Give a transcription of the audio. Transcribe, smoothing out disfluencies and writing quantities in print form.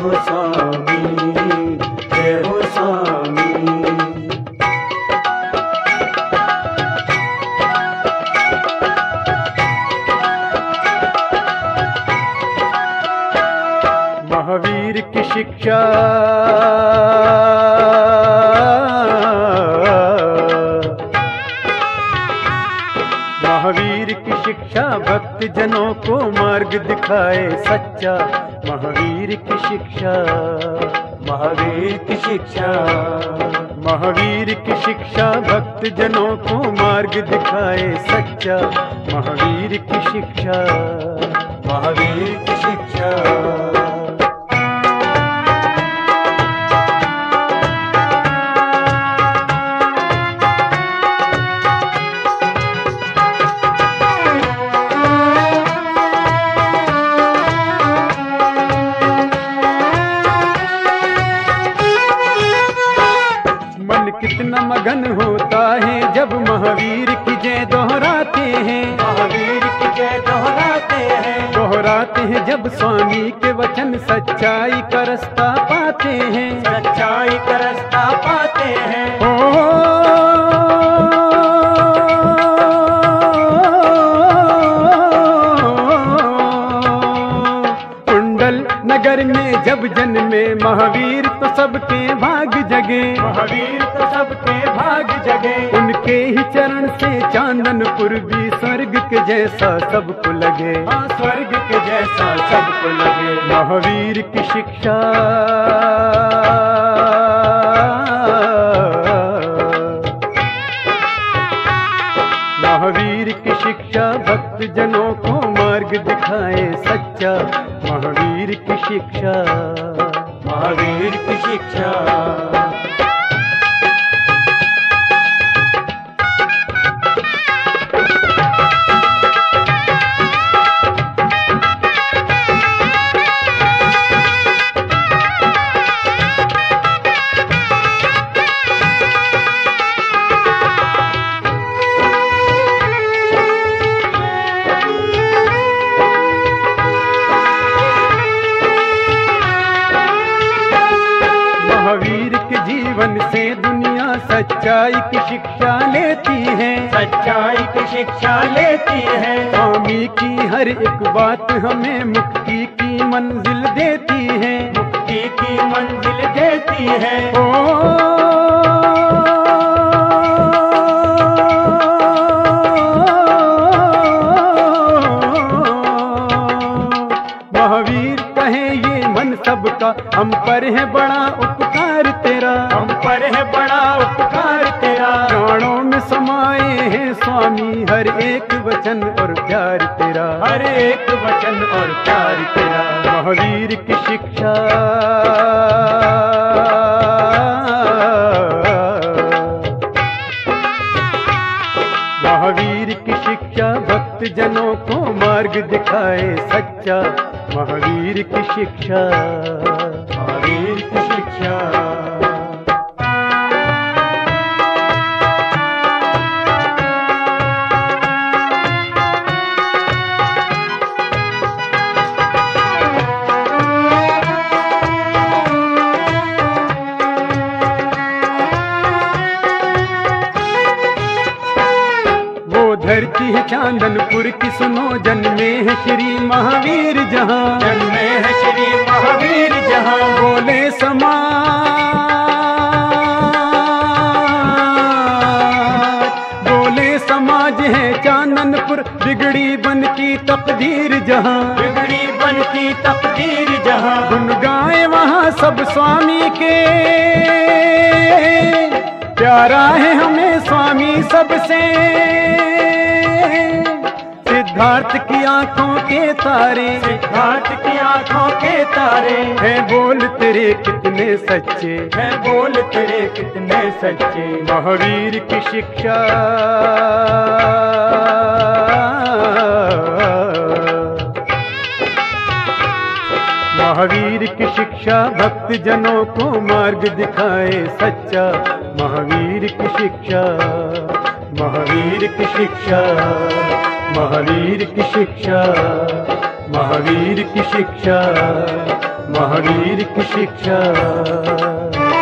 हो स्वामी, जय हो स्वामी। महावीर की शिक्षा महावीर की शिक्षा भक्त जनों को मार्ग दिखाए सच्चा। महावीर की शिक्षा, महावीर की शिक्षा, महावीर की शिक्षा भक्त जनों को मार्ग दिखाए सच्चा। महावीर की शिक्षा, महावीर की शिक्षा। कितना मगन होता है जब महावीर की जय दोहराते हैं। महावीर की जय दोहराते हैं जब स्वामी के वचन सच्चाई का रास्ता पाते हैं। सच्चाई का रास्ता पाते हैं। कुंडल नगर में जब जन्मे महावीर तो सबके भाग जगे। महावीर तो सबके भाग जगे। उनके ही चरण से चांदनपुर भी स्वर्ग के जैसा सबको लगे। हाँ, स्वर्ग के जैसा सबको लगे। महावीर की शिक्षा, महावीर की शिक्षा भक्त जनों को मार्ग दिखाए सच्चा। महावीर की शिक्षा, महावीर की शिक्षा। महावीर के जीवन से दुनिया सच्चाई की शिक्षा लेती है। सच्चाई की शिक्षा लेती है। स्वामी की हर एक बात हमें मुक्ति की मंजिल देती है। मुक्ति की मंजिल देती है। महावीर कहे ये मन सबका, हम पर है बड़ा उपकार तेरा। हम पर है बड़ा उपकार तेरा। प्राणों में समाये हैं स्वामी हर एक वचन और प्यार तेरा। हर एक वचन और प्यार तेरा। महावीर की शिक्षा, महावीर की शिक्षा भक्त जनों को मार्ग दिखाए सच्चा। महावीर की शिक्षा, महावीर की शिक्षा। धरती है चांदनपुर की सुनो, जन्मे है श्री महावीर जहाँ। जन्मे है श्री महावीर जहाँ। बोले समाज, बोले समाज है चांदनपुर बिगड़ी बन की तकदीर जहाँ। बिगड़ी बन की तकदीर जहाँ। गुन गाए वहाँ सब स्वामी के, प्यारा है हमें स्वामी सबसे। सिद्धार्थ की आंखों के तारे, सिद्धार्थ की आंखों के तारे। है बोल तेरे कितने सच्चे, है बोल तेरे कितने सच्चे। महावीर की शिक्षा, महावीर की शिक्षा भक्त जनों को मार्ग दिखाए सच्चा। महावीर की शिक्षा, महावीर की शिक्षा, महावीर की शिक्षा, महावीर की शिक्षा, महावीर की शिक्षा।